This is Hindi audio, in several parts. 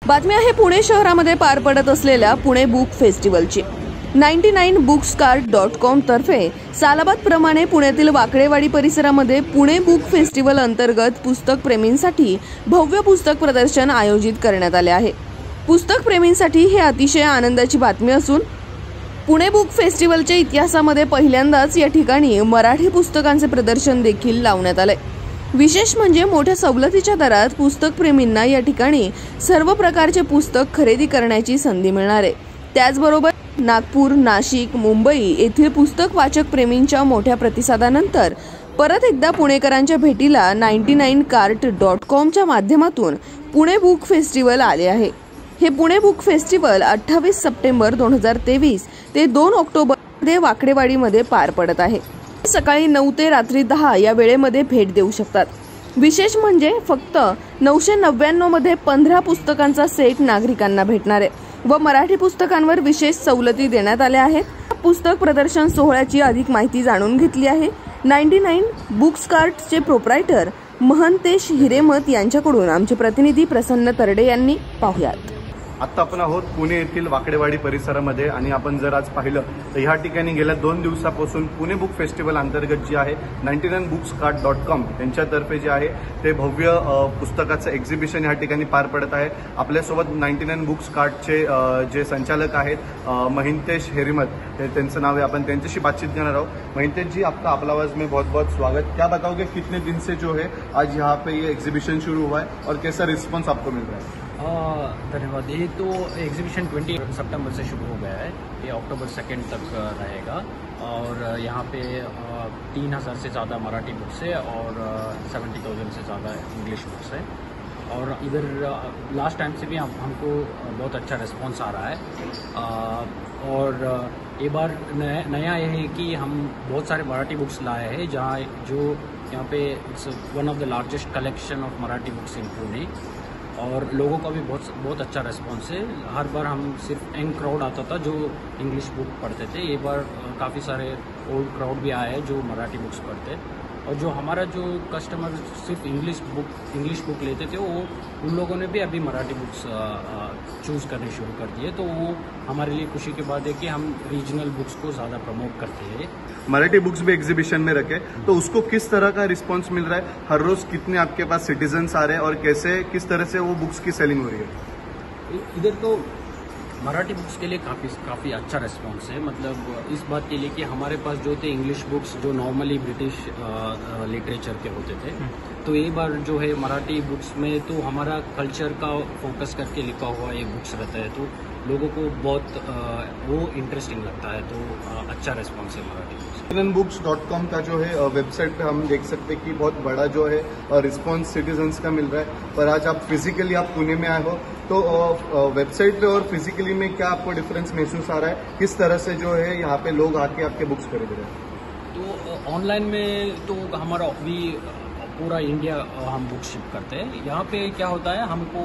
बातमी आहे पुणे शहरामध्ये पार पडत असलेल्या पुणे बुक फेस्टिवलची। 99bookscart.com तर्फे सालाबाद प्रमाणे पुण्यातील वाकडेवाडी परिसरामध्ये पुणे बुक फेस्टिवल अंतर्गत पुस्तक प्रेमींसाठी भव्य पुस्तक प्रदर्शन आयोजित करण्यात आले आहे। पुस्तक प्रेमींसाठी हे अतिशय आनंदाची बातमी असून पुणे बुक फेस्टिवलच्या इतिहासामध्ये पहिल्यांदाच या ठिकाणी मराठी पुस्तकांचे प्रदर्शन देखील लावण्यात आले। विशेष म्हणजे मोठ्या सवलतीच्या दरात पुस्तक प्रेमींना या ठिकाणी सर्व प्रकारचे पुस्तक खरेदी करण्याची संधी मिळणार आहे। त्याचबरोबर नागपूर, नाशिक, मुंबई येथील पुस्तक वाचक प्रेमींच्या मोठ्या प्रतिसादानंतर परत एकदा पुणेकरांच्या भेटीला 99cart.com च्या माध्यमातून पुणे बुक फेस्टिवल आले आहे। हे पुणे बुक फेस्टिवल 28 सप्टेंबर 2023 ते 2 ऑक्टोबर मध्ये वाकडेवाडीमध्ये पार पडत आहे। सकाळी 9 ते रात्री 10 या वेळेमध्ये भेट देऊ शकतात। विशेष म्हणजे फक्त 999 मध्ये 15 पुस्तकांचा सेट नागरिकांना भेटणार आहे व मराठी पुस्तकांवर विशेष सवलती देण्यात आल्या आहेत। पुस्तक प्रदर्शन सोहळ्याची अधिक माहिती जाणून घेतली आहे 99 बुक्सकार्टचे प्रोप्रायटर महंतेश हिरेमत यांच्याकडून आमचे प्रतिनिधी प्रसन्न तरडे यांनी। पाहुयात। आता आपण आहोत पुणे येथील वाकडेवाडी परिसरामध्ये आणि आपण जर आज पाहिलं तर ह्या ठिकाणी गेल्या 2 दिवसापासून पुणे बुक फेस्टिवल अंतर्गत जे आहे 99bookscart.com यांच्यातर्फे जे आहे ते भव्य पुस्तकाचं एक्झिबिशन ह्या ठिकाणी पार पडत आहे। आपल्यासोबत 99 बुक्सकार्टचे जे संचालक आहेत महिंतेश हिरेमत हे त्यांचं नाव आहे। आपण त्यांच्याशी बातचीत करणार आहोत। महिंतेश जी, आपका आपला आवाज में बहुत बहुत स्वागत। क्या बताओगे कितने दिन से जो है आज यहाँ पे ये एग्जीबिशन शुरू हुआ है और कैसा रिस्पॉन्स आपको मिल रहा है? धन्यवाद। ये तो एग्जीबिशन 20 सितंबर से शुरू हो गया है, ये अक्टूबर 2 तक रहेगा और यहाँ पे 3000 से ज़्यादा मराठी बुक्स है और 70,000 से ज़्यादा इंग्लिश बुक्स है। और इधर लास्ट टाइम से भी हमको बहुत अच्छा रिस्पॉन्स आ रहा है और ये बार नया ये है कि हम बहुत सारे मराठी बुक्स लाए हैं जहाँ जो यहाँ पे it's one of the largest collection of Marathi books in Pune और लोगों का भी बहुत अच्छा रिस्पॉन्स है। हर बार हम सिर्फ यंग क्राउड आता था जो इंग्लिश बुक पढ़ते थे, ये बार काफ़ी सारे ओल्ड क्राउड भी आए हैं जो मराठी बुक्स पढ़ते और जो हमारा जो कस्टमर सिर्फ इंग्लिश बुक लेते थे वो उन लोगों ने भी अभी मराठी बुक्स चूज़ करने शुरू कर दिए। तो वो हमारे लिए खुशी की बात है कि हम रीजनल बुक्स को ज़्यादा प्रमोट करते हैं। मराठी बुक्स भी एग्जीबिशन में रखे तो उसको किस तरह का रिस्पांस मिल रहा है? हर रोज कितने आपके पास सिटीजन्स आ रहे हैं और कैसे किस तरह से वो बुक्स की सेलिंग हो रही है? इधर तो मराठी बुक्स के लिए काफ़ी अच्छा रिस्पांस है। मतलब इस बात के लिए कि हमारे पास जो थे इंग्लिश बुक्स जो नॉर्मली ब्रिटिश लिटरेचर के होते थे, तो ये बार जो है मराठी बुक्स में तो हमारा कल्चर का फोकस करके लिखा हुआ ये बुक्स रहता है तो लोगों को बहुत वो इंटरेस्टिंग लगता है। तो अच्छा रिस्पॉन्स है मराठी बुक्स। 99books.com का जो है वेबसाइट पे हम देख सकते हैं कि बहुत बड़ा जो है रिस्पॉन्स सिटीजन्स का मिल रहा है। पर आज आप फिजिकली आप पुणे में आए हो तो वेबसाइट पे और फिजिकली में क्या आपको डिफरेंस महसूस आ रहा है? किस तरह से जो है यहाँ पे लोग आके आपके बुक्स खरीद रहे हैं? तो ऑनलाइन में तो हमारा अभी पूरा इंडिया हम बुक शिप करते हैं। यहाँ पे क्या होता है हमको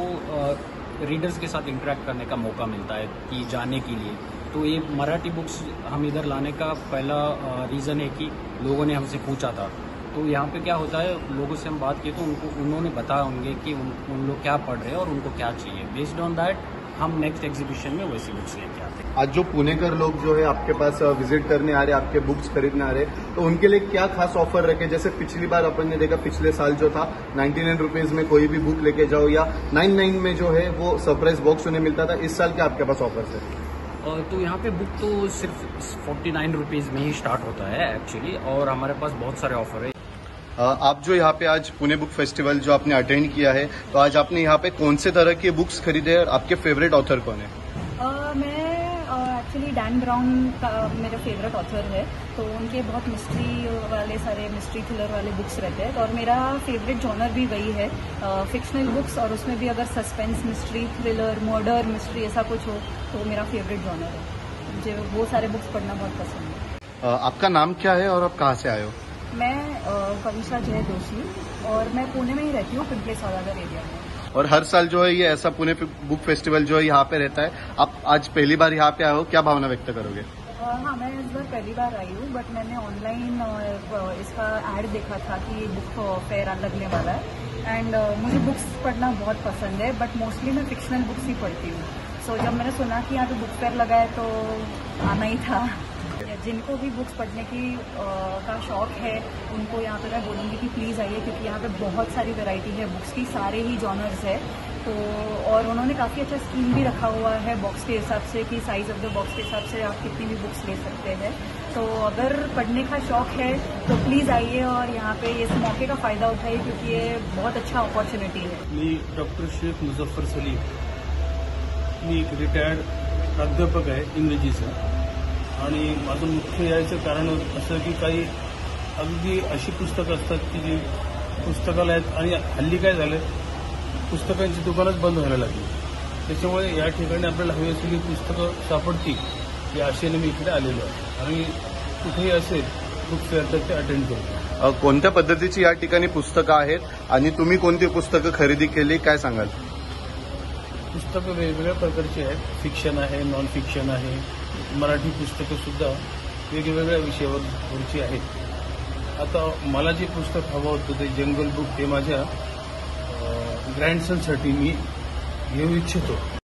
रीडर्स के साथ इंटरेक्ट करने का मौका मिलता है कि जाने के लिए। तो ये मराठी बुक्स हम इधर लाने का पहला रीज़न है कि लोगों ने हमसे पूछा था। तो यहाँ पे क्या होता है लोगों से हम बात की तो उन्होंने बताया होंगे कि उन लोग क्या पढ़ रहे हैं और उनको क्या चाहिए। बेस्ड ऑन दैट हम नेक्स्ट एग्जीबिशन में वैसी बुक्स लेके आते हैं। आज जो पुणेकर लोग जो है आपके पास विजिट करने आ रहे, आपके बुक्स खरीदने आ रहे, तो उनके लिए क्या खास ऑफर रखे? जैसे पिछली बार अपन ने देखा पिछले साल जो था 99 रुपीज में कोई भी बुक लेके जाओ या 99 में जो है वो सरप्राइज बॉक्स उन्हें मिलता था। इस साल क्या आपके पास ऑफर है? तो यहाँ पे बुक तो सिर्फ 49 रुपीज़ में ही स्टार्ट होता है एक्चुअली और हमारे पास बहुत सारे ऑफर है। आप जो यहाँ पे आज पुणे बुक फेस्टिवल जो आपने अटेंड किया है तो आज आपने यहाँ पे कौन से तरह के बुक्स खरीदे और आपके फेवरेट ऑथर कौन है? मैं एक्चुअली डैन ब्राउन का मेरा फेवरेट ऑथर है तो उनके बहुत मिस्ट्री वाले सारे मिस्ट्री थ्रिलर वाले बुक्स रहते हैं और मेरा फेवरेट जॉनर भी वही है फिक्शनल बुक्स और उसमें भी अगर suspense mystery thriller murder mystery ऐसा कुछ हो तो मेरा फेवरेट जॉनर है। मुझे वो सारे बुक्स पढ़ना बहुत पसंद है। आपका नाम क्या है और आप कहाँ से आए हो? मैं कविशा जय दोषी और मैं पुणे में ही रहती हूँ, पिंपले सौदागर एरिया में। और हर साल जो है ये ऐसा पुणे बुक फेस्टिवल जो है यहाँ पे रहता है। आप आज पहली बार यहाँ पे आए हो, क्या भावना व्यक्त करोगे? हाँ, मैं इस बार पहली बार आई हूँ बट मैंने ऑनलाइन इसका ऐड देखा था कि बुक फेयर लगने वाला है एंड मुझे बुक्स पढ़ना बहुत पसंद है, बट मोस्टली मैं फिक्शनल बुक्स ही पढ़ती हूँ। सो जब मैंने सुना कि यहाँ पे बुक फेयर लगा है तो आना ही था। जिनको भी बुक्स पढ़ने का शौक है उनको यहाँ पे मैं बोलूँगी कि प्लीज़ आइए, क्योंकि यहाँ पे बहुत सारी वैरायटी है बुक्स की, सारे ही जॉनर्स है। तो और उन्होंने काफ़ी अच्छा स्कीम भी रखा हुआ है बॉक्स के हिसाब से कि साइज़ ऑफ द बॉक्स के हिसाब से आप कितनी भी बुक्स ले सकते हैं। तो अगर पढ़ने का शौक है तो प्लीज़ आइए और यहाँ पे इस मौके का फ़ायदा उठाइए, क्योंकि ये बहुत अच्छा अपॉर्च्युनिटी है। मी डॉक्टर शेख मुझफ्फर सलीम, मी एक रिटायर्ड प्राध्यापक आहे इंग्रजीचं, आणि माझं मुख्य यायचं कारण असं की काही अगदी अशी पुस्तकं असतात की जी पुस्तकालयात, आणि हल्ली काय झालं, पुस्तकांची दुकानच बंद व्हायला लागली, त्याच्यामुळे या ठिकाणी आपल्याला हवी असलेली पुस्तकं सापडतील या आशेने मी इकडे आलेलो आहे, आणि कुठेही असेल बुक फेअर तर ते अटेंड करतो। कोणत्या पद्धतीची या ठिकाणी पुस्तकं आहेत आणि तुम्ही कोणती पुस्तकं खरेदी केली, काय सांगाल? पुस्तकं वेगवेगळ्या प्रकारची आहेत, फिक्शन आहे, नॉन फिक्शन आहे, मराठी पुस्तकं सुद्धा वेगवेगळ्या विषयावरची आहेत। आता मला जे पुस्तक हवं होतं ते जंगल बुक, ते माझ्या ग्रँडसनसाठी मी घेऊ इच्छितो।